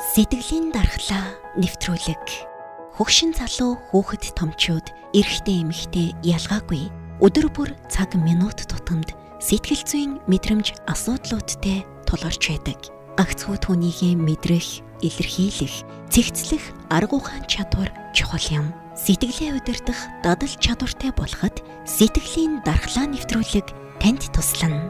Сэтгэлийн дархлаа нэвтрүүлэг. Хөгшин залуу хүүхэд томчууд эрэгтэй эмэгтэй ялгаагүй өдөр бүр цаг минут тутамд сэтгэл зүйн мэдрэмж асуудлуудтай тулгарч байдаг. Гагцхүү түүнийхээ мэдрэх, илэрхийлэх, цэгцлэх арга ухаан чадвар чухал юм. Сэтгэлээ удирдах дадал чадвартай болоход сэтгэлийн дархлаа нэвтрүүлэг танд туслана.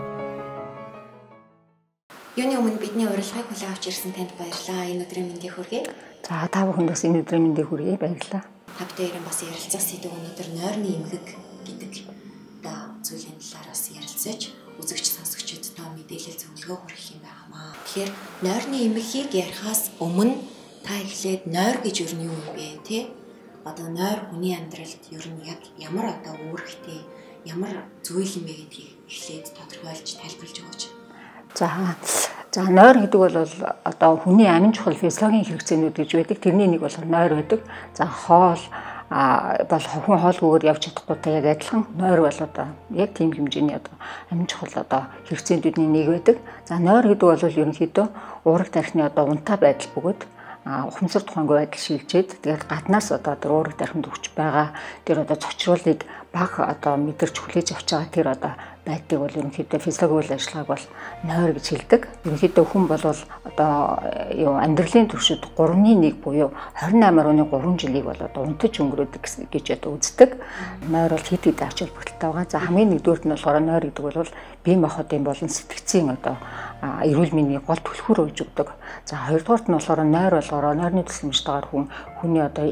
Юуны өмнө бидний урилгыг хүлээн авч ирсэн танд баярлалаа. Энэ өдрийн мэндийг хүргэе. За та бүхэнд бас энэ өдрийн мэндийг хүргэе. Баярлалаа. Та бүхэн бас ярилцах сэдв өнөөдөр нойрны эмгэг гэдэг зүйлийн талаар бас ярилцаж үзэгч сонсогчид та мэдээлэл зөвлөгөө хүргэх юм байнамаа. Тэгэхээр нойрны эмгэгийг ярихаас өмнө та эхлээд нойр гэж юу юм бэ те? Одоо нойр хүний амьдралд ер нь яг ямар үүрэгтэй, ямар зүйл юм бэ гэдгийг эхлээд тодорхойлж тайлбарлаж өгөөч. За нойр гэдэг бол одоо хүний амин чухал физиологийн хэрэгцээнүүд гэж байдаг. Тэрний нэг бол нойр байдаг. За хоол бол хүн хоолгүйгээр явж чадахгүйтэй яг адилхан нойр бол одоо яг тийм хэмжээний одоо амин чухал одоо хэрэгцээнүүдний нэг байдаг. За нойр гэдэг бол ерөнхийдөө уурах тархины одоо унтаа байдал бөгөөд ухамсар тухайгүй байдал шилжээд тэгээд гаднаас одоо тэр уурах тархинд өгч байгаа тэр одоо цочруулыг баг одоо мэдэрч хүлээж авч байгаа тэр одоо байдгийг бол ерөнхийдөө физиологийн үйл ажиллагааг бол нойр гэж хэлдэг. Ерөнхийдөө хүн бол одоо амьдралын туршид 3-1 буюу 28.3 жилийг бол одоо унтаж өнгөрөөдөг гэж одоо үздэг. Нойр бол хэд хэд ач холбогдолтой байгаа. За хамгийн нэгдүгürt нь болохоор нойр гэдэг бол бие махбодын болон сэтгцийн одоо эрүүл мэндийн гол түлхүүр болж өгдөг. За хоёрдугаарт нь болохоор нойр болгороо нойрны тусламжтайгаар хүний одоо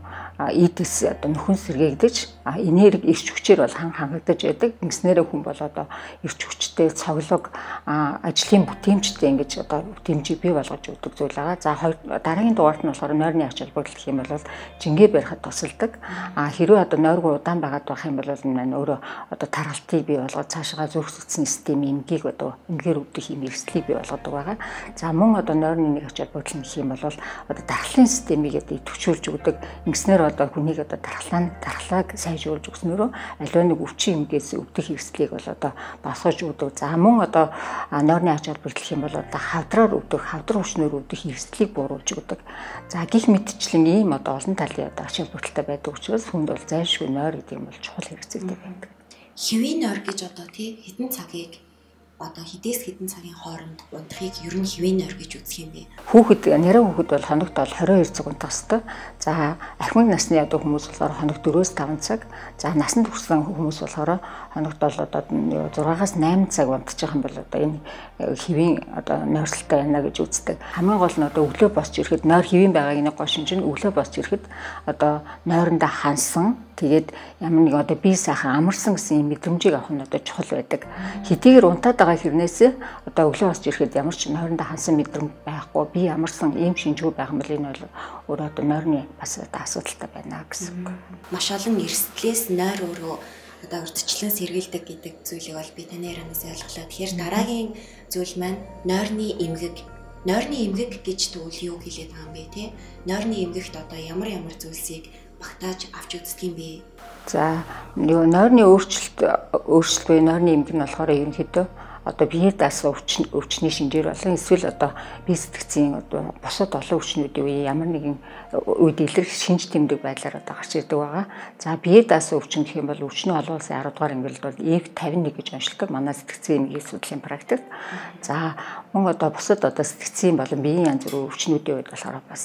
эдис одоо нөхөн сэргээгдэж энерги ирч хүчээр бол хангагдаж байдаг. Ингэснээрээ хүн бол одоо ирч хүчтэй цоглог ажлын бүтээмжтэй ингэж одоо бүтээмжийг бий болгож өгдөг зүйл байгаа. За дараагийн дугаарт нь болохоор нойрны ач холбогдол гэх юм бол жингээ барихад тусалдаг. Хэрвээ одоо нойргүй удаан байгаад байх юм бол энэ өөрөө одоо тархалтыг бий болгоод цаашгаа зүрх судасны системийн эмгийг одоо эмгээр өвдөх юм эрсдлийг бий болгодог байгаа. За мөн одоо нойрны нэг ач холбогдол гэх юм бол одоо дархлын системийг одоо идэвхжүүлж өгдөг. Ингэснээр одоо хүнийг одоо дархлааг сайжруулж өгснөөрөө аливаа нэг өвчин эмгээс өвдөх эрсдлийг бол одоо босгож өгдөг. За мөн одоо нойрны ач холбогдол гэх юм бол одоо хавдраар өвдөх, хавдар өвчнөр өвдөх эрсдлийг бууруулж өгдөг. За гих мэтчлэн ийм одоо олон талын одоо ач холбогдолтой байдаг учраас хүнд бол зайлшгүй нойр гэдэг юм бол чухал хэрэгцээтэй байдаг. Хэвийн нойр гэж одоо хэдэн цагийг одоо хідээс хэдэн цагийн хооронд унтахыг ер нь хэвийн нойр гэж үздэг юм бэ? Хүүхэд нэрээ хүүхэд бол хоногт бол 22 цаг унтах ёстой. За ахмад насны одоо хүмүүс болохоор хоногт 4-5 цаг. За насанд хүрсэн хүмүүс болохоор хоногт бол одоо 6-8 цаг унтчих юм бол одоо энэ хэвийн одоо нойрсолтой байна гэж үздэг. Хамгийн гол нь одоо өглөө босч ирэхэд нойр хэвийн байгааг нэг гол шинж нь өглөө босч ирэхэд одоо нойрондоо хансан тэгээд ямар нэг одоо бие сахар амарсан гэсэн юм мэдрэмжийг авах нь одоо чухал байдаг. Хэдийгээр унтаад байгаа хэрнээсээ одоо өглөө босч ирэхэд ямар ч нойрондоо хансан мэдрэмж байхгүй би амарсан ийм шинжгүй байх юм бол энэ бол өөрөө одоо нойрны бас одоо асуудалтай байна гэсэн үг. Маш олон эрсдлээс нойр өөрөө одоо урьдчилан сэргийлдэг гэдэг зүйлийг бол би таны ярианаас ойлголоо. Тэгэхээр дараагийн зүйл маань нойрны эмгэг. Нойрны эмгэг гэж тэгвэл юу хэлээд байгаа юм бэ те? Нойрны эмгэгт одоо ямар зүйлсийг багтааж авч үздэг юм бэ? За нойрны өөрчлөлт буюу нойрны эмгэг нь болохоор ерөнхийдөө одоо биеэр даасан өвчний шинжээр болон эсвэл одоо бие сэтгцийн одоо босод олон өвчнүүдийн үе ямар нэгэн үед илэрх шинж тэмдэг байдлаар одоо гарч ирдэг байгаа. За биеэр даасан өвчин гэх юм бол өвчнөө олуулсан 10 дугаар ангилалд бол EV51 гэж онцлдог манай сэтгцийн эмгийн судлалын практик. За мөн одоо босод одоо сэтгцийн болон биеийн янз бүрийн өвчнүүдийн үед болохоор бас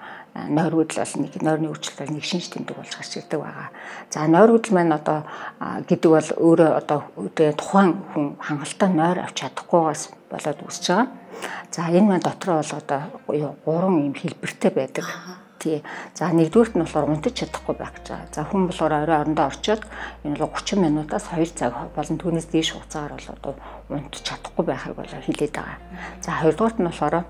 нойр хөдөл бол нэг нойрны өөрчлөлт нэг шинж тэмдэг болж гарч ирдэг байгаа. За нойр хөдөл маань одоо гэдэг бол өөрөө одоо тухайн хүн хангалттай нойр авч чадахгүйгаас болоод үүсэж байгаа. За энэ маань дотроо бол одоо 3 юм хэлбэртэй байдаг. Тий. За нэгдүгürt нь болохоор унтаж чадахгүй байх гэж байгаа. За хүн болохоор орой орондоо орчоод энэ бол 30 минутаас 2 цаг болон түүнээс дээш хугацаагаар бол одоо унтаж чадахгүй байхыг бол хэлээд байгаа. За хоёрдугаарт нь болохоор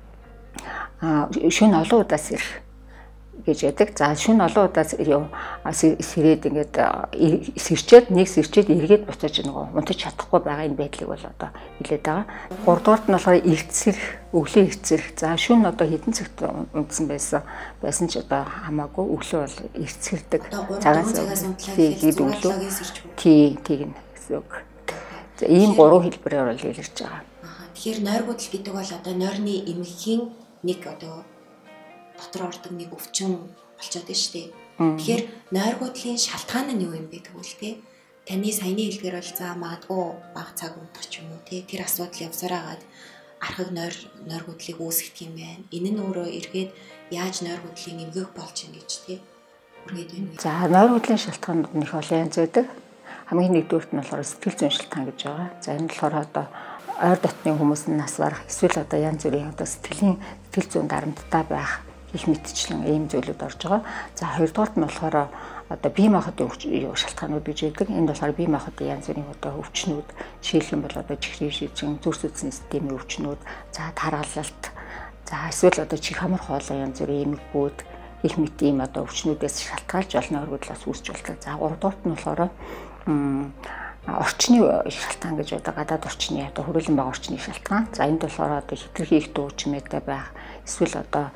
шөнө олон удаас ирэх гэж яддаг. За шөнө олон удаас сэрээд ингээд сэрчээд эргээд буцааж нөгөө унтаж чадахгүй байгаа энэ байдлыг бол одоо хэлээд байгаа. Гуравдугаарт нь болохоор эртсэрэх, өглөө эртсэрэх. За шөнө одоо хэдэн цагт унтсан байсан ч одоо хамаагүй өглөө бол эртсэрдэг. Цагаас тэгээд өглөө тийм гэсэн үг. За ийм 3 хэлбэрээр бол илэрч байгаа. Тэгэхээр нойр хөдөл гэдэг бол одоо нойрны эмгэгийн нэг одоо дотор ордог нэг өвчин болчиход байна шүү дээ. Тэгэхээр нойргуудлын шалтгаан нь юу юм бэ тэгвэл те таны саяны хэлдгээр бол за магадгүй бага цаг унтах ч юм уу те тэр асуудал явсараагаад архаг нойргуудлыг үүсгэх юм байна. Энэ нь өөрөө эргээд яаж нойргуудлын эмгэг болж ин гэж те үргээд байна. За нойргуудлын шалтгаанууд нь их олон янз байдаг. Хамгийн нэгдүгürt нь болохоор сэтгэл зүйн шалтгаан гэж байгаа. За энэ болохоор одоо ойр дотны хүмүүс нь нас барах эсвэл одоо янз бүрийн одоо сэтгэл зүйн дарамттай байх их мэдчлэн ийм зүйлүүд орж байгаа. За хоёрдугаарт нь болохоор одоо бие махбодын шалтгаанууд гэж байдаг. Энд болохоор бие махбодын янз бүрийн одоо өвчнүүд, жишээлх юм бол одоо чихрийн шижин, зүрх судасны системийн өвчнүүд, за тархалалт, за эсвэл одоо чих хамар хоолой янз бүрийн эмгэгүүд, их мэт ийм одоо өвчнүүдээс шалтгаалж бол нойргуудлаас үүсч болдог. За гуравдугаарт нь болохоор орчны шалтгаан гэж одоо гадаад орчны одоо хөрөлн байгаа орчны шалтгаан. За энд болохоор одоо хитрхи их дүүчмэдтэй байх, эсвэл одоо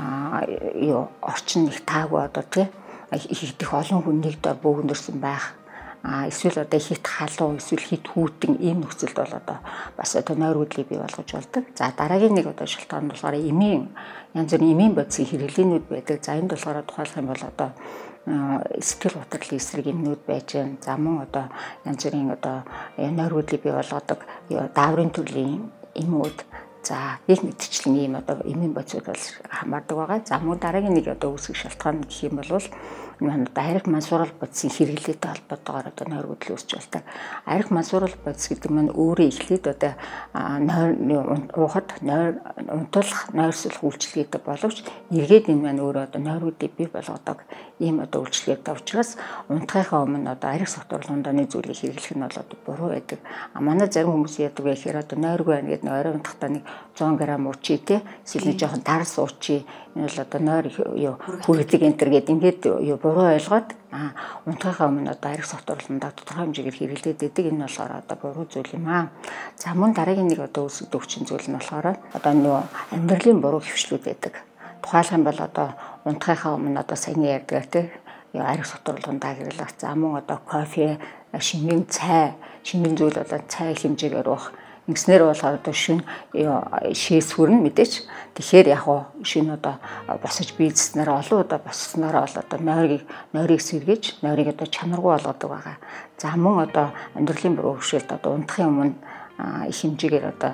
орчин их таагүй одоо тий их их олон хүн нэг дор бөөгнөрсөн байх. Эсвэл одоо хит халуун, эсвэл хит хүүтэн ийм нөхцөлд бол одоо бас одоо нойргуудлыг бий болгож болдог. За дараагийн нэг одоо шалтгаан нь болохоор эмийн янз бүрийн эмийн бодисын хэрэглээнүүд байдаг. За энд болохоор тухайлах юм бол одоо сэтгэл готрлын эсрэг юмнууд байж байна. За мөн одоо янз бүрийн одоо нойргуудлыг бий болгодог дааврын төрлийн эмүүд, за их мэдчлэн ийм одоо эмийн бодисууд бол хамаардаг байгаа. За мөн дараагийн нэг одоо үүсгэх шалтгаан гэх юм бол арх мансуурал бодисын хэрэглээтэй холбоотойгоор одоо нойргуудлын үүсч болдог. Арх мансуурал бодис гэдэг нь өөрөө эхлээд одоо уухад унтуулах, нойрсуулах үйлчилгээтэй боловч эргээд энэ маань өөрөө одоо нойргуудлыг бий болгодог ийм одоо үйлчилгээтэй учраас унтахынхаа өмнө одоо арх согтуурлуунданы зүйлийг хэрэглэх нь бол одоо буруу байдаг. Манай зарим хүмүүс яадаг вэ гэхээр одоо нойргүй байна гэдэг нь орой унтахдаа нэг 100 г уучи те эсвэл нэг жоохон дарс уучи энэ бол одоо нойр хүргэлэг энтер гэдэг ингээд буруу ойлгоод унтахынхаа өмнө одоо арх согтуурлуундаа тодорхой хэмжээгээр хэрэглээд байдаг. Энэ болохоор одоо буруу зүйл юм аа. За мөн дараагийн нэг одоо үүсгэж өвчин зүйл нь болохоор одоо нөгөө амьдралын буруу хөвшлүүд байдаг. Тухайлх юм бол одоо унтахынхаа өмнө одоо саяны ярьдаг те арх согтуурлуундаа хэрэглэх. За мөн одоо кофе, шингэн цай, шингэн зүйл одоо цай хэмжээгээр уух. Ингэснээр бол одоо шин шээс хүрнэ мэдээч. Тэгэхээр яг шин одоо босож биелснээр олон удаа боссноор бол одоо нойрыг сэргээж, нойрыг одоо чанаргүй болгодог байгаа. За мөн одоо амьдралын буруу хөвшөлт одоо унтахын өмнө их хэмжээгээр одоо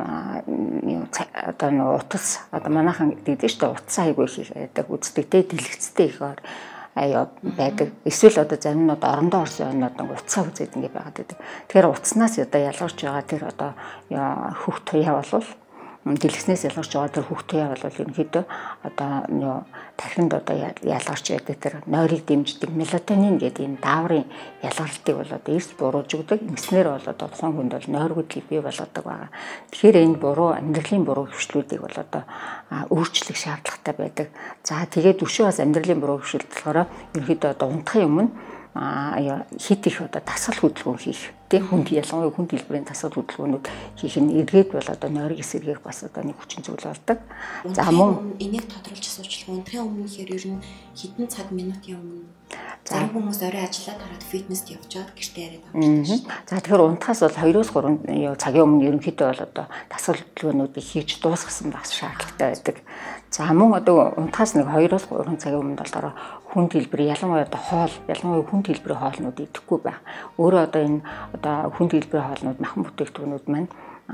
утас одоо манайхан гэдэг нь шүү дээ утас айгүй их байдаг үздэг те дэлгэцтэй ихээр байдаг. Эсвэл одоо зарим нь одоо орондоо орсон оноод утсаа үзээд ингэ байгаад байдаг. Тэгэхээр утаснаас одоо ялгарч байгаа тэр одоо хөх туяа болвол дэлгэснээс ялгарч байгаа тэр хөх туяа бол ерөнхийдөө одоо тархинд одоо ялгарч байдаг тэр нойрыг дэмждэг мелатонин гэдэг энэ дааврын ялгарлтыг бол одоо эрс буруулж өгдөг. Ингэснээр бол одоо тухайн хүнд бол нойргуудлыг бий болгодог байгаа. Тэгэхээр энэ буруу амьдралын буруу хөвшлүүдийг бол одоо өөрчлөх шаардлагатай байдаг. За тэгээд өшөө бас амьдралын буруу хөвшөлт болохоор ерөнхийдөө одоо унтахын өмнө хит их одоо дасгал хөдөлгөөн хийх тийм хүнд ялангуяа хүн дэлбэрийн дасгал хөдөлгөөнүүд хийх нь эргээд бол одоо нойрыг эсэргээрх бас одоо нэг хүчин зүйл болдог. За мөн энийг тодруулж асуучлаа. Унтахын өмнө гэхээр ер нь хэдэн цаг минутын өмнө зарим хүмүүс орой ажиллаад хараад фитнест явчаад гэртээ яриад авчихдаг шүү дээ. За тэгэхээр унтахаас бол 2-3 цагийн өмнө ерөнхийдөө бол одоо дасгал хөдөлгөөнүүдийг хийж дуусгасан бас шаардлагатай байдаг. За мөн одоо унтахаас нэг 2-3 цагийн өмнө болохоор хүн дэлбэр ялангуяа одоо хоол, ялангуяа хүн дэлбэрийн хоолнууд идэхгүй байх. Өөрөө одоо энэ одоо хүн дэлбэрийн хоолнууд махан бүтээгдэхүүнүүд маань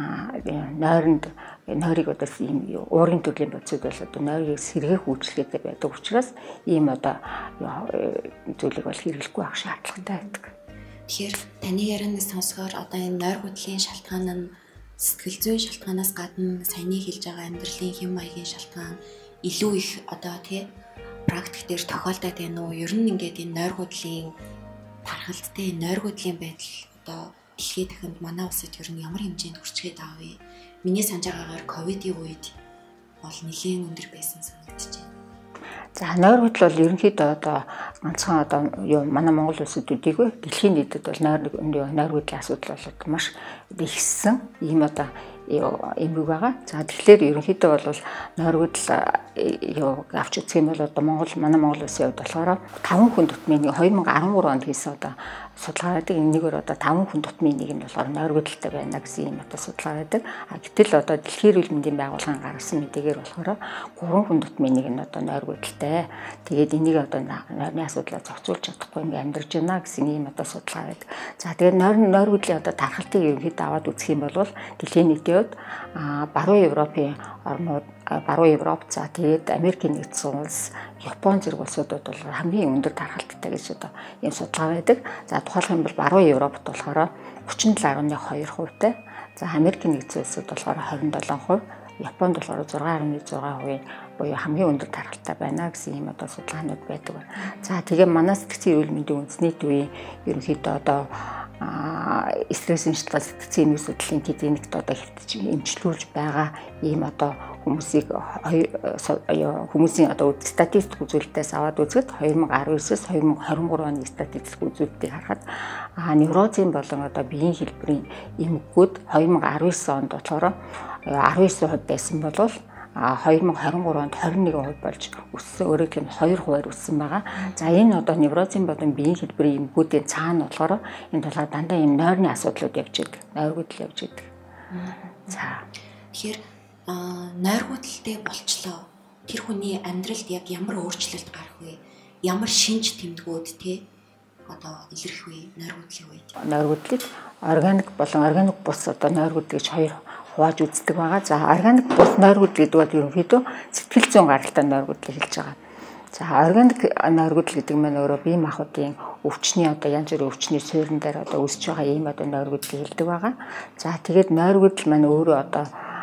нойрыг одоо ийм уурын төрлийн бодисууд бол одоо нойрыг сэргээх үйлчлэгтэй байдаг учраас ийм одоо зүйлийг бол хэрэглэхгүй байх шаардлагатай байдаг. Тэгэхээр таны ярианаас сонсохоор одоо энэ нойргуудлын шалтгаан нь сэтгэл зүйн шалтгаанаас гадна саяны хэлж байгаа амьдралын хэм маягийн шалтгаан илүү их одоо тий практик дээр тохиолдоод байна уу? Ер нь ингээд энэ нойргуудлын тархалттай нойргуудлын байдал одоо дэлхийд дахинд манай улсад ер нь ямар хэмжээнд хүрчгээд байгаа вэ? Миний санаж байгаагаар ковидын үед бол нэлээд өндөр байсан санагдаж байна. За нойргуудл бол ерөнхийдөө одоо ганцхан одоо манай Монгол улсад үдийгүй дэлхийн нийтэд бол нойргуудлын асуудал бол маш ихссэн ийм одоо эмгэг байгаа. За тэгэхээр ерөнхийдөө бол нойргуудл авч үзэх юм бол одоо манай Монгол улсын хувьд болохоор 5 хүн тутмын 2013 онд хийсэн одоо судалгаа байдаг. Энэгээр одоо 5 хүн тутмын нэг нь болохоор нойр гүйдэлтэй байна гэсэн юм одоо судалгаа байдаг. Гэтэл одоо Дэлхийн эрүүл мэндийн байгууллагын гаргасан мэдээгээр болохоор 3 хүн тутмын нэг нь одоо нойр гүйдэлтэй. Тэгээд энийг одоо нойрны асуудлаа зохицуулж чадахгүй ингээ амьдарч байна гэсэн ийм одоо судалгаа байдаг. За тэгээд нойр гүйдлийн одоо тархалтыг ерөнхийдөө аваад үзэх юм бол дэлхийн нийтийн хувьд баруун Европын орнууд, баруун Европ, за тэгээд Америкийн нэгдсэн улс, Япон зэрэг улсуудад бол хамгийн өндөр тархалттай гэж одоо ийм судалгаа байдаг. За тухайлх юм бол баруун Европт болохоор 37.2%-тай. За Америкийн нэгдсэн улсууд болохоор 27%, Японд болохоор 6.6% буюу хамгийн өндөр тархалтай байна гэсэн ийм одоо судалгаанууд байдаг. За тэгээ манай сэтгцийн эрүүл мэндийн үндэсний төвийн ерөнхийдөө одоо стресс эмчилгээ сэтгцийн эмийн судлалын клиникт одоо хэвтэж эмчлүүлж байгаа ийм одоо хүмүүсийн одоо статистик үзүүлэлтээс аваад үзэхэд 2019-с 2023 оны статистик үзүүлэлтийг харахад неврозын болон одоо биеийн хэлбэрийн эмгэгүүд 2019 онд болохоор 19% байсан болвол 2023 онд 21% болж өссөн. Өөрөөр хэлбэл 2%-аар өссөн байгаа. За энэ одоо неврозын болон биеийн хэлбэрийн эмгэгүүдийн цаана болохоор энэ талаар дандаа ийм нойрны асуудлууд явж идэг. Нойр гүйдэл явж идэг. За тэгэхээр нойр гүйдэлтэй болчлоо. Тэр хүний амьдралд яг ямар өөрчлөлт гарах вэ? Ямар шинж тэмдгүүд те одоо илэрх вэ нойр гүйдлийн үед? Нойр гүйдлийг органик болон органик бус одоо нойр гүйдэл гэж хоёр хувааж үздэг байгаа. За органик бус нойр гүйдэл гэдэг бол ерөнхийдөө сэтгэл зүйн гаралтай нойр гүйдлийг хэлж байгаа. За органик нойр гүйдэл гэдэг нь өөрөө бие махбодын өвчний одоо янз бүрийн өвчний суурин дээр одоо үүсэж байгаа ийм одоо нойр гүйдлийг хэлдэг байгаа. За тэгээд нойр гүйдэл маань өөрөө одоо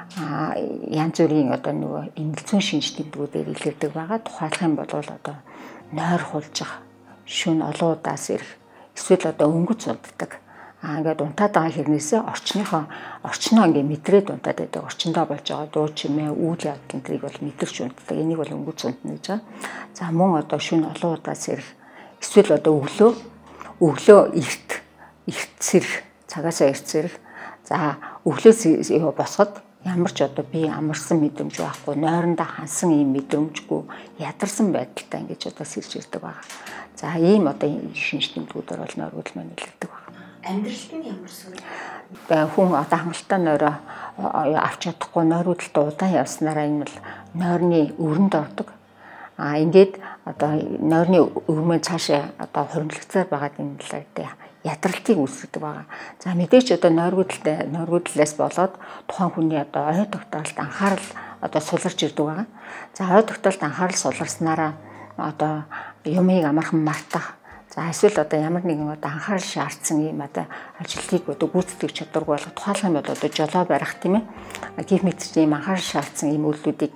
янз бүрийн одоо нөгөө эмгэлзүүн шинж тэмдгүүдээр илэрдэг байгаа. Тухайлах юм бол одоо нойр хулжих, шүн олон удаас ирэх, эсвэл одоо өнгөц унтдаг. Ингээд унтаад байгаа хэрнээсээ орчноо ингээ мэдрээд унтаад байдаг. Орчиндоо болж байгаа дуу чимээ, үйл явдал энтрийг бол мэдэрч унтдаг. Энийг бол өнгөц унтна гэж байгаа. За мөн одоо шүн олон удаас ирэх, эсвэл одоо өглөө эрт сэрэх, цагаасаа эрт сэрэх. За өглөөс босоход ямар ч одоо би амарсан мэдрэмж байхгүй, нойрондоо хансан ийм мэдрэмжгүй, ядарсан байдалтай ингэж одоо сэрж ирдэг байгаа. За ийм одоо шинж тэмдгүүдээр бол нойр гүйдэл маань илэрдэг байна. Амьдралд нь ямар сүр? Хүн одоо хангалттай нойроо авч чадахгүй нойр гүйдэлтэй удаан явснараа энэ бол нойрны өрөнд ордог. Ингээд одоо нойрны өрмөө цаашаа одоо хоригдлогцоор байгаа юм л дээ. Ядралтыг үүсгэдэг байгаа. За мэдээч одоо нойр гүйдлээс болоод тухайн хүний одоо ой тогтоолт анхаарал одоо суларч ирдэг байгаа. За ой тогтоолт анхаарал суларснараа одоо юмыг амархан мартах. За эсвэл одоо ямар нэгэн одоо анхаарал шаардсан юм одоо ажилтныг одоо гүйцэтгэх чадваргүй болох тухайлх юм бол одоо жолоо барих тийм ээ. Гэх мэтчлийн анхаарал шаардсан юм үйлдэлүүдийг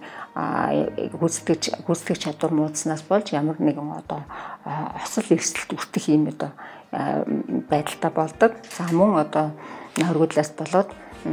гүйцэтгэх чадвар муудснаас болж ямар нэгэн одоо осол эрсдэлт үртэх юм одоо байдалтай болдог. За мөн одоо нойр гүйдлээс болоод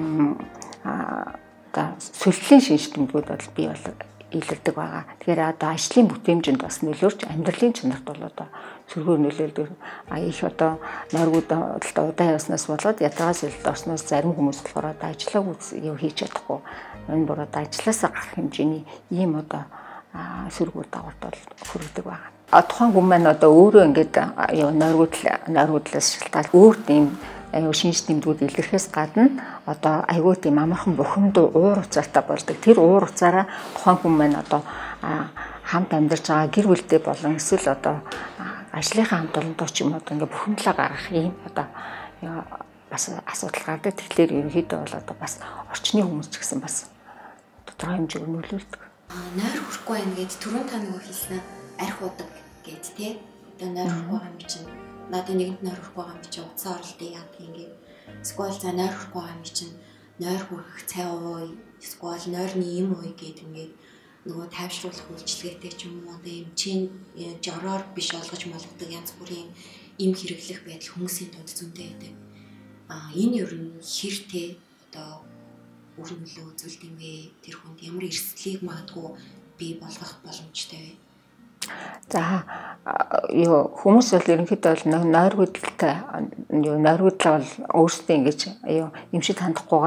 одоо сүлжлийн шинж тэмдгүүд бол бий бол илэрдэг байгаа. Тэгэхээр одоо ажлын бүтээмжинд бас нөлөөлж амьдралын чанарт бол одоо сөргөөр нөлөөлдөг. Их одоо нойр гүйдэлтэй удаан явснаас болоод ядаргаас илт орсноос зарим хүмүүс болохоор одоо ажиллааг хийж чадахгүй. Энэ бүр одоо ажилласаа гарах хэмжээний ийм одоо сөргөөр дагаварт бол хүргэдэг байгаа. Тухайн хүн маань одоо өөрөө ингээд нойр гүйдлээс шалтгаалж өөр тийм шинж тэмдгүүд илэрхээс гадна одоо айгүй тийм амархан бухимдуу уур уцаартай болдог. Тэр уур уцаараа тухайн хүн маань одоо хамт амьдарч байгаа гэр бүлтэй болон эсвэл одоо ажлынхаа хамт олондоо ч юм уу ингээ бухимдлаа гаргах юм одоо бас асуудал гардаг. Тэгэхээр ерөнхийдөө бол одоо бас орчны хүмүүс ч гэсэн бас тодорхой хэмжээгээр нөлөөлдөг. Нойр хүрэхгүй байна гэд түрүүн та нөгөө хэлсэн арх удаг гэд тий. Одоо нойр хүрэхгүй байгаа юм чинь надад нэгэнт нойр хүрэхгүй байгаа юм чинь уцаа оролтыг яадаг ингээд. Эсвэл за нойр хүрэхгүй байгаа юм чинь нойр хүрэх цай ууй, эсвэл нойрны им ууй гэд ингээд нөгөө тайвшруулах үйлчилгээтэй ч юм уу одоо юм чин жороор биш олгож молгодог янз бүрийн им хэрэглэх байдал хүмүүсийн дунд зүйтэй байдаг. Энэ ер нь хэртэй одоо үр нөлөө үзүүлдэг юм бэ? Тэр хүнд ямар эрсдлийг магадгүй бий болгох боломжтой вэ? За хүмүүс бол ерөнхийдөө бол нойр гүйдэлтэй нойр гүйдлээ бол өөрсдөө ингэж эмшид хандахгүйгээр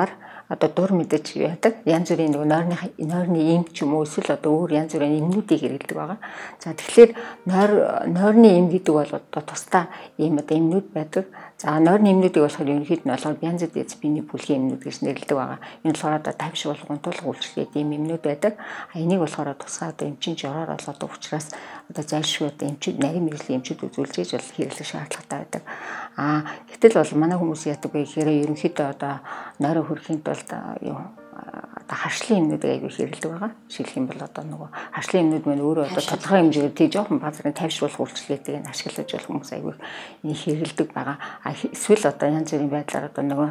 одоо дур мэдэж яадаг. Янз бүрийн нөгөө нойрны им ч юм уу эсвэл одоо өөр янз бүрийн имнүүдийг хэрэглэдэг байгаа. За тэгэхээр нойрны им гэдэг бол одоо тусдаа ийм одоо имнүүд байдаг. За нойрны имнүүдийг болохоор ерөнхийд нь болохоор бянзд эцбиний бүлгийн имнүүд гэж нэрлэдэг байгаа. Энэ болохоор одоо тайвшруулах, гунтуулах үйлчлэгээд ийм имнүүд байдаг. Энийг болохоор тусгай одоо эмчийн жороор олгодог учраас одоо зайлшгүй одоо эмчүүд нарийн мэргэжлийн эмчүүд үзүүлж иж бол хэрэглэх шаардлагатай байдаг. Гэтэл бол манай хүмүүс яадаг вэ гэхээр ерөнхийдөө одоо нойроо хөрөхийн тулд одоо харшлын эмнүүдийг аягүй хэрэглэдэг байгаа. Жишээлх юм бол одоо нөгөө харшлын эмнүүд мань өөрөө одоо тодорхой хэмжээгээр тий жоохон базарын тайвшруулах үйлчлэгийг ашиглаж болох хүмүүс аягүй энийг хэрэглэдэг байгаа. Эсвэл одоо янз бүрийн байдлаар одоо нөгөө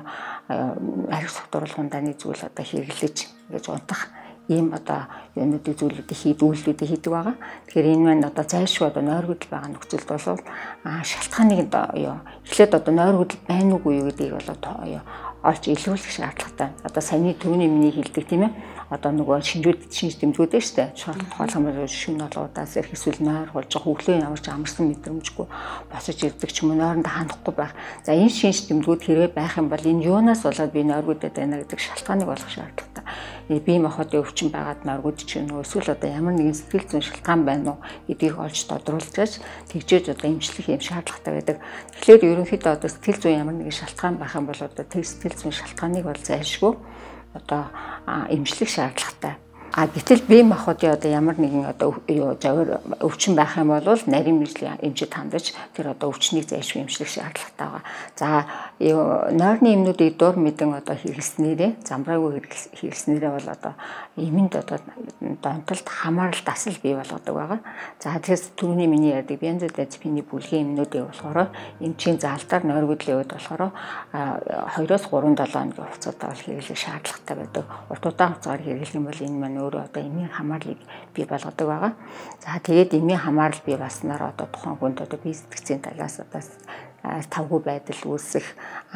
арх согтууруулгын даны зүйл одоо хэрэглэж ингэж унтах ийм одоо юунуудыг үйлдэлүүдийг хийдэг байгаа. Тэгэхээр энэ маань одоо зайлшгүй одоо нойр хөдөл байгаа нөхцөлд бол шалтгааныг эхлээд одоо нойр хөдөл байна уугүй юу гэдгийг бол олж илрүүлэх шаардлагатай. Одоо саяны төвний миний хэлдэг тийм ээ. Одоо нөгөө шинж тэмдгүүд дээ шүү дээ. Хоолгомор шүн болоодаас эсвэл нойр болж байгаа хөглөө ямарч амарсан мэдрэмжгүй босож ирдэг ч юм уу нойронд хандахгүй байх. За энэ шинж тэмдгүүд хэрвээ байх юм бол энэ юунаас болоод би нойргүүдэд байна гэдэг шалтгааныг олох шаардлагатай. Бие махбодын өвчин байгаад нойргууд ч юм уу эсвэл одоо ямар нэгэн сэтгэл зүйн шалтгаан байна уу гэдгийг олж тодруулж тэгжээж одоо эмчлэх юм шаардлагатай байдаг. Тэгэхээр ерөнхийдөө одоо сэтгэл зүйн ямар нэгэн шалтгаан байх юм бол одоо тэр сэтгэл зүйн шалтгааныг бол зайлшгүй одоо эмчлэх шаардлагатай. Гэтэл бие махбодын одоо ямар нэгэн одоо завир өвчин байх юм бол нарийн мэргэжлийн эмчид хандаж тэр одоо өвчнийг зайлшгүй эмчлэх шаардлагатай байгаа. За нойрны эмнүүдийг дур мэдэн одоо хэрэглэснээрээ замбраагүй хэрэглэснээрээ бол одоо эмэнд одоо донтолд хамаарал дасал бий болгодог байгаа. За тэрс түрүүний миний ярьдаг бензодиазепины бүлгийн эмнүүдийг болохоор эмчийн заалтаар нойр хөдлийн үед болохоор 2-3 7 хоногийн хугацаатаа бол хэрэглэх шаардлагатай байдаг. Урт удаан хугацаагаар хэрэглэх юм бол энэ маань өөрөө одоо эмийн хамаарлыг бий болгодог байгаа. За тэгээд эмийн хамаарал бий болсноор одоо тухайн хүнд одоо бие сэтгцийн талаас одоо тавгүй байдал үүсэх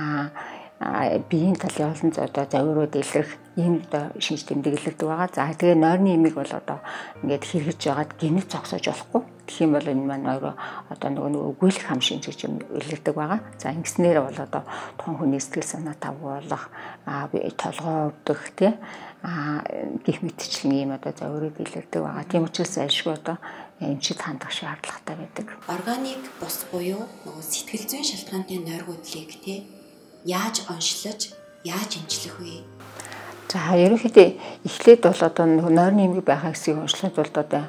биеийн талын олон одоо завирууд илрэх ийм одоо шинж тэмдэглэгддэг байгаа. За тэгээ нойрны эмийг бол одоо ингээд хэрэгж яагаад гинэт зогсоож болохгүй. Тэгэх юм бол энэ маань өөрөө одоо нөгөө өгүүлэх хам шинж гэж юм илэрдэг байгаа. За ингэснээр бол одоо тухайн хүний сэтгэл санаа тавгүй болох толгой өвдөх тий гих мэтчлэн ийм одоо завирууд илэрдэг байгаа. Тийм учраас айлшгүй одоо эмчид хандах шаардлагатай байдаг. Органик бус буюу нөгөө сэтгэл зүйн шалтгаантай нойр хөдлөлийг тий яаж онцлож, яаж эмчлэх вэ? За ерөнхийдөө эхлээд бол одоо нойрны эмгэг байхаа хэсгийг онцлоход бол одоо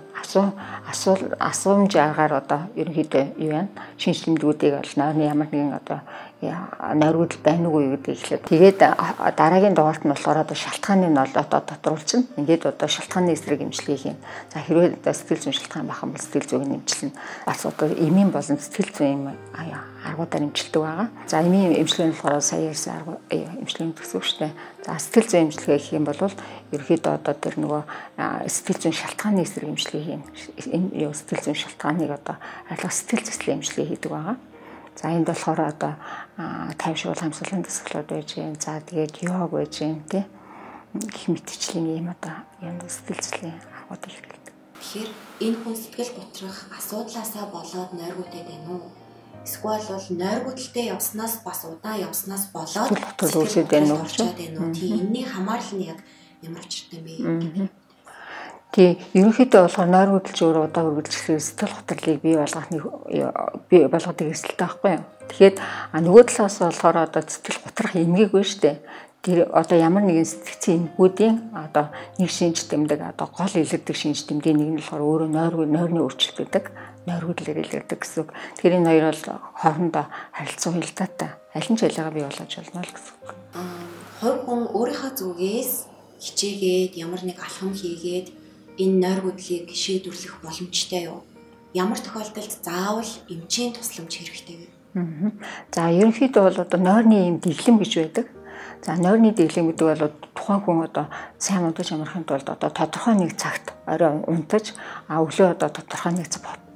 асуумж аргаар одоо ерөнхийдөө юу вэ? Шинж тэмдгүүдийг бол нойрны ямар нэгэн одоо нойр хөдөл байна уу гэдгийг эхлээд тэгээд дараагийн дугаарт нь болохоор одоо шалтгааныг нь одоо тодруулчихна. Ингээд одоо шалтгааны эсрэг эмчилгээ хийн. За хэрвээ одоо сэтгэл зүйн шалтгаан байх юм бол сэтгэл зүйн эмчилнэ. Бас одоо эмийн болон сэтгэл зүйн аргуудаар эмчилдэг байгаа. За эмийн эмчилгээ нь болохоор сая ярьсан эмчилгээ гэсэн үг шүү дээ. За сэтгэл зүйн эмчилгээ гэх юм бол ерөөхдөө одоо тэр нөгөө сэтгэл зүйн шалтгааны эсрэг эмчилгээ хийн. Сэтгэл зүйн шалтгааныг одоо арилгах сэтгэл зүйн эмчилгээ хийдэг байгаа. За энд болохоор одоо тайвшруул хамсгалын дасгалууд байж гэн. За тэгээд йог байж гэн тий. Гэх мэтчлийн юм одоо юм сэтгэл зүйн аргуудыг хэрэглэдэг. Тэгэхээр энэ хүн сэтгэл готрох асуудлаасаа болоод нойргуудад байна уу? Эсвэл бол нойргуудтай явснаас бас удаан явснаас болоод үүсэж байна уу? Тийм энэний хамаарал нь яг ямар учиртай бэ? Тий, ерөнхийдөө болохоор нойр хөдөлж өөрөө удаа үргэлжлэх сэтгэл готрлыг бий болгодог эсэлтэй байхгүй юу? Тэгэхээр нөгөө талаас болохоор одоо сэтгэл готрах эмгэг байна шүү дээ. Тэр одоо ямар нэгэн сэтгцийн эмгүүдийн одоо нэг шинж тэмдэг одоо гол илэрдэг шинж тэмдгийн нэг нь болохоор өөрөө нойрны өөрчлөлт гэдэг. Нойр хөдлөлөөр илэрдэг гэсэн үг. Тэгэхээр энэ хоёр бол хоорондоо харилцан уялдаатай. Аль нь ч ялгаа бий болгож болно л гэсэн үг. Хувь хүн өөрийнхөө зүгээс хичээгээд ямар нэг алхам хийгээд энэ нойр хөдлөлийг шийдвэрлэх боломжтой юу? Ямар тохиолдолд заавал эмчийн тусламж хэрэгтэй вэ? За ерөнхийдөө бол одоо нойрны эм дэглэм гэж байдаг. За нойрны дэглэм гэдэг бол тухайн хүн одоо сайн унтаж амархын тулд одоо тодорхой нэг цагт орой унтаж өглөө одоо тодорхой нэг цаг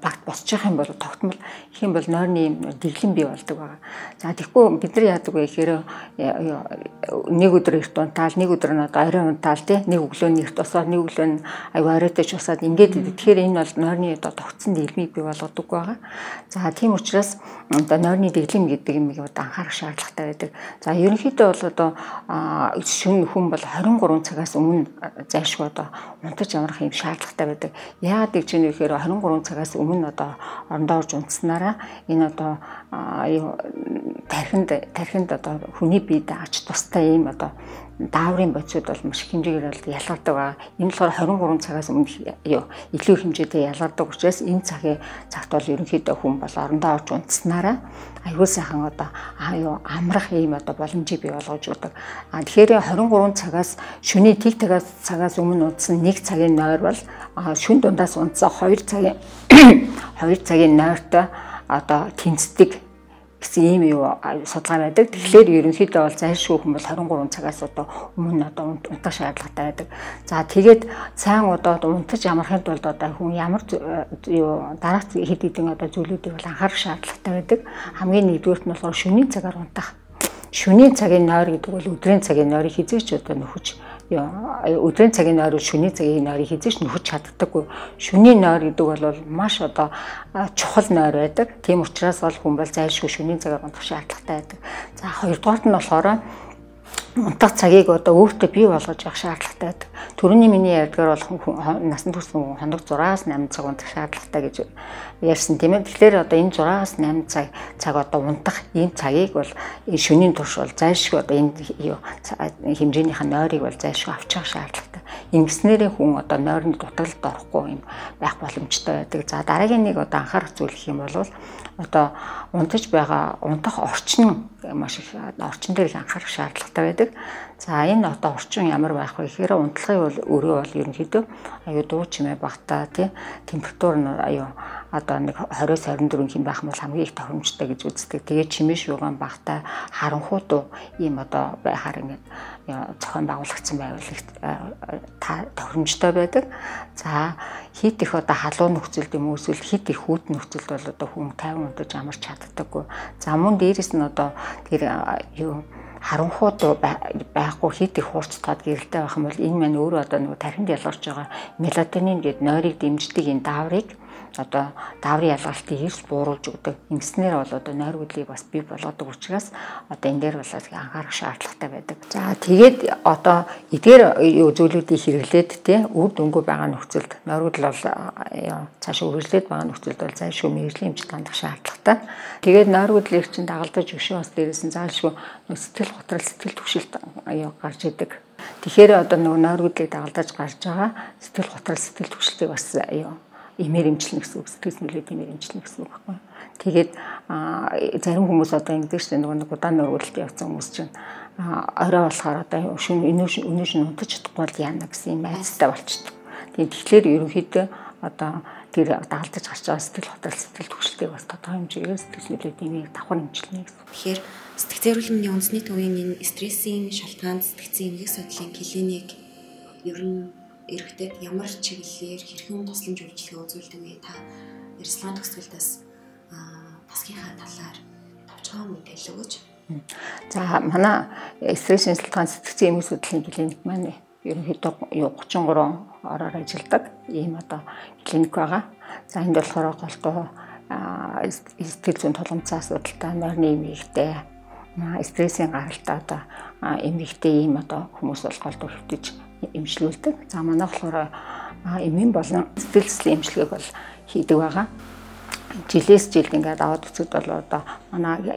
багт босчих юм бол тогтмол их юм бол нойрны юм дэглэм бий болдог байгаа. За тэгэхгүй бид нар яадаг вэ гэхээр нэг өдөр эрт унтаал, нэг өдөр нь одоо орой унтаал тий, нэг өглөө эрт усаад, нэг өглөө нь аюу оройтой ч усаад ингээд тэгэхээр энэ бол нойрны одоо тогтсон дэглэмийг бий болгодог байгаа. За тийм учраас одоо нойрны дэглэм гэдэг юм одоо анхаарах шаардлагатай байдаг. За ерөнхийдөө бол одоо шөнө хүн бол 23 цагаас өмнө зайлшгүй одоо унтаж амрах юм шаардлагатай байдаг. Яагаад гэж юм гэхээр 23 цагаас өмнө одоо орондоо орж унтснараа энэ одоо тархинд одоо хүний биед ач тустай ийм одоо дааврын бодисууд бол маш их хэмжээгээр бол ялгардаг байгаа. Энэ болохоор 23 цагаас өмнө илүү хэмжээтэй ялгардаг учраас энэ цагт бол ерөнхийдөө хүн бол орондоо орж унтснараа аюул сайхан одоо амрах ийм одоо боломжийг бий болгож өгдөг. Тэгэхээр 23 цагаас шөнийн тэг цагаас өмнө унтсан 1 цагийн нойр бол шөнө дундаас унтсан 2 цагийн нойртой одоо тэнцдэг гэсэн ийм судалгаа байдаг. Тэгэхээр ерөнхийдөө бол зайлшгүй хүн бол 23 цагаас одоо өмнө одоо унтах шаардлагатай байдаг. За тэгээд сайн одоо унтаж амрахын тулд одоо хүн ямар дараах хэд хэдэн одоо зүйлүүдийг бол анхаарах шаардлагатай байдаг. Хамгийн нэгдүгээрт нь болохоор шөнийн цагаар унтах. Шөнийн цагийн нойр гэдэг бол өдрийн цагийн нойрыг хизээч одоо нөхөж өдрийн цагийн нойр шөнийн цагийн нойрыг хизээч нөхөж чаддаггүй. Шөнийн нойр гэдэг бол маш одоо чухал нойр байдаг. Тийм учраас бол хүн бол зайлшгүй шөнийн цагаар унтах шаардлагатай байдаг. За хоёрдугаарт нь болохоор унтах цагийг одоо өөртөө бий болгож явах шаардлагатай байдаг. Төрөний миний ярьдгаар бол насан турш хүн хоног 6-8 цаг унтах шаардлагатай гэж ярьсан тийм ээ. Тэгэхээр одоо энэ 6-8 цаг одоо унтах ийм цагийг бол шөнийн турш бол зайлшгүй одоо энэ хэмжээнийхээ нойрыг бол зайлшгүй авчих шаардлагатай. Ингэснээрээ хүн одоо нойрны дутагдлалд орохгүй юм байх боломжтой байдаг. За дараагийн нэг одоо анхаарах зүйл гэх юм бол одоо унтаж байгаа унтах орчин маш их орчин дээр анхаарах шаардлагатай байдаг. За энэ одоо орчин ямар байх вэ гэхээр унтлагын бол өөрөө бол ерөнхийдөө аюу дуу чимээ багтаа тий температур нь аюу одоо нэг 20-24 хэм байх юм бол хамгийн их тохиромжтой гэж үздэг. Тэгээд чимээ шууган багтаа харанхуй дуу ийм одоо байхаар ингээд зохион байгуулагдсан байвал тохиромжтой байдаг. За хит их одоо халуун нөхцөлд юм эсвэл хит их хүүт нөхцөлд бол одоо хүн 50 унтаж амарч чаддаггүй. За мөн дээрэс нь одоо тэр харанхуй дуу байхгүй хит их хуурцтаад гэрэлтэй байх юм бол энэ маань өөрөө одоо нөгөө тархинд ялгарч байгаа мелатонин гэдэг нойрыг дэмждэг энэ дааврыг одоо дааврын ялгалтыг эрс бууруулж өгдөг. Ингэснээр бол одоо нойр хөдлөлийг бас бий болгодог учраас одоо энэ дээр бол анхаарах шаардлагатай байдаг. За тэгээд одоо эдгээр зүйлүүдийг хэрэглээд тий үр дүнгүй байгаа нөхцөлд нойр хөдлөл бол цаашаа үргэлжлээд байгаа нөхцөлд бол зайлшгүй мэргэжлийн эмчилж хандах шаардлагатай. Тэгээд нойр хөдлөлийг чинь дагалдаж өшөө бас дээрээс нь зайлшгүй сэтгэл готрол сэтгэл түгшилт гарч идэг. Тэгэхээр одоо нөгөө нойр хөдлөлийг дагалдаж гарч байгаа сэтгэл готрол сэтгэл түгшилтийг бас имээр эмчилнэ гэсэн үг, стресс нөлөөд имээр эмчилнэ гэсэн үг байхгүй. Тэгээд зарим хүмүүс одоо ингэдэг чинь нөгөө удаан нойргуулалт явсан хүмүүс чинь орой болохоор одоо өнөөш унтаж чадахгүй бол яана гэсэн юм айцтай болчихдог. Тэгэхээр ерөнхийдөө одоо тэр дагалдаж гарч байгаа сэтгэл готрол сэтгэл түгшилтийг бас тодорхой хэмжээгээр стресс нөлөөд имээр давхар эмчилнэ гэсэн. Тэгэхээр сэтгцийн эрүүл мэндийн үндэсний төвийн энэ стрессийн шалтгаан сэтгцийн эмгэг судлалын клиник ер нь эрэгтэйд ямар чиглэлээр хэрхэн тусламж үйлчилгээ үзүүлдэг вэ? Та ярилцлагын төгсгөлдөөс тасгийнхаа талаар товчхон мэдээлэл өгөөч. За манай стрессийн шалтгаан сэтгцийн эмгэг судлалын клиник маань ерөнхийдөө 33 ороор ажилладаг ийм одоо клиник байгаа. За энд болохоор голтуу сэтгэл зүйн тулгымцсан асуудалтай, нойрны эмгэгтэй, стрессийн гаралтай одоо эмгэгтэй ийм одоо хүмүүс бол голдуу хөвтөж эмчилүүлдэг. За манай болохоор эмийн болон сэтгэл зүйн эмчилгээг бол хийдэг байгаа. Жилээс жилд ингээд аваад үзэхэд бол одоо манай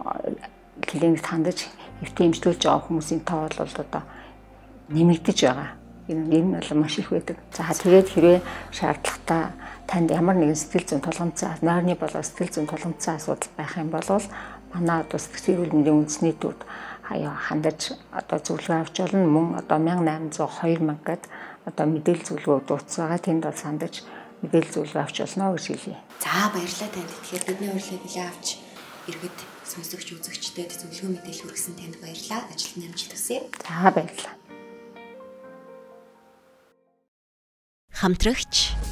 клиникт хандаж эвтэн эмчилүүлж байгаа хүмүүсийн тоо бол одоо нэмэгдэж байгаа. Энэ нь бол маш их байдаг. За тэгээд хэрвээ шаардлагатай танд ямар нэгэн сэтгэл зүйн тулгамдсан, нойрны болон сэтгэл зүйн тулгамдсан асуудал байх юм бол манай одоо сэтгцийн эрүүл мэндийн үндэсний төвд хандаж одоо зөвлөгөө авч болно. Мөн одоо 1800 2000 гээд одоо мэдээлэл зөвлөгөө дуудсан байгаа. Тэнд бол сандаж мэдээлэл зөвлөгөө авч болно гэж хэлье. За баярлалаа танд. Тэгэхээр бидний урилгыг хүлээн авч иргэд сонсогч үзэгчдэд зөвлөгөө мэдээлэл хүргэсэн танд баярлалаа. Ажилтны амжилт хүсье. За баярлалаа. Хамтрагч